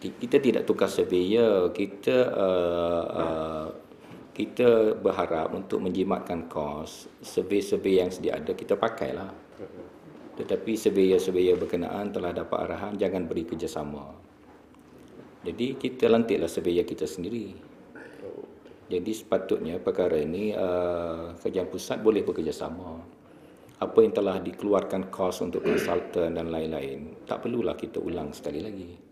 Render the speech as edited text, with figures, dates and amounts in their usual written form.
kita tidak tukar surveyor, kita berharap untuk menjimatkan kos, survey-survey yang sedia ada kita pakailah. Tetapi surveyor-surveyor berkenaan telah dapat arahan jangan beri kerjasama. Jadi kita lantiklah surveyor kita sendiri. Jadi sepatutnya perkara ini kerajaan pusat boleh bekerjasama. Apa yang telah dikeluarkan kos untuk konsultan dan lain-lain, tak perlulah kita ulang sekali lagi.